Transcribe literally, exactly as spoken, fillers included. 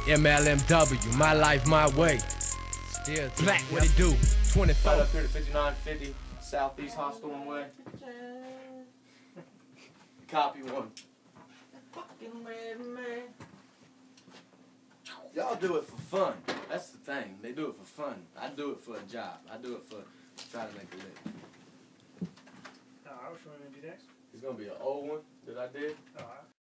M L M W, my life, my way. Still black, what it do? twenty-four. Right up here to fifty-nine fifty Southeast Hawthorne Way. Copy one. Y'all do it for fun. That's the thing. They do it for fun. I do it for a job. I do it for trying to make a living. Alright, which one are you gonna do next? It's gonna be an old one that I did. Alright.